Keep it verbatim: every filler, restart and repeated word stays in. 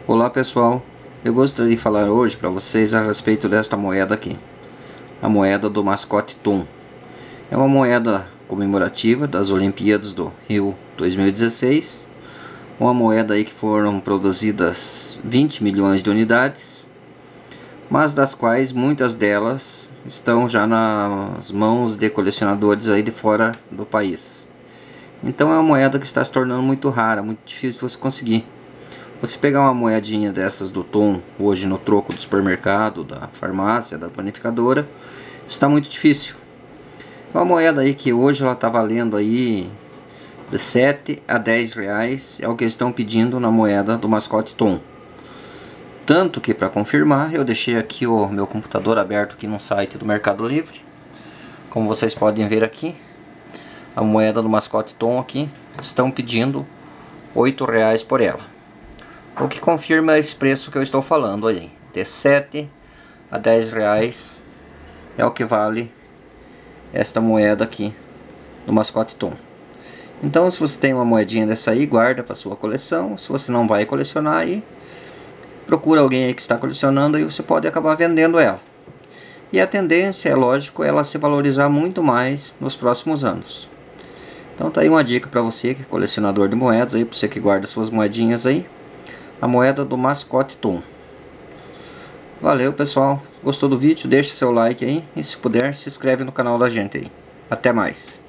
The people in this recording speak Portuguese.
Olá pessoal, eu gostaria de falar hoje para vocês a respeito desta moeda aqui, a moeda do mascote Tom. É uma moeda comemorativa das Olimpíadas do Rio dois mil e dezesseis, uma moeda aí que foram produzidas vinte milhões de unidades, mas das quais muitas delas estão já nas mãos de colecionadores aí de fora do país. Então é uma moeda que está se tornando muito rara, muito difícil de você conseguir. Você pegar uma moedinha dessas do Tom hoje no troco do supermercado, da farmácia, da panificadora, está muito difícil. Uma moeda aí que hoje ela está valendo aí de sete a dez reais, é o que eles estão pedindo na moeda do mascote Tom. Tanto que, para confirmar, eu deixei aqui o meu computador aberto aqui no site do Mercado Livre. Como vocês podem ver aqui, a moeda do mascote Tom aqui estão pedindo oito reais por ela. O que confirma esse preço que eu estou falando aí, de sete a dez reais é o que vale esta moeda aqui do mascote Tom. Então, se você tem uma moedinha dessa aí, guarda para sua coleção. Se você não vai colecionar aí, procura alguém aí que está colecionando e você pode acabar vendendo ela. E a tendência é, lógico, ela se valorizar muito mais nos próximos anos. Então tá aí uma dica para você que é colecionador de moedas aí, para você que guarda suas moedinhas aí. A moeda do mascote Tom. Valeu pessoal, gostou do vídeo? Deixe seu like aí e se puder se inscreve no canal da gente aí. Até mais.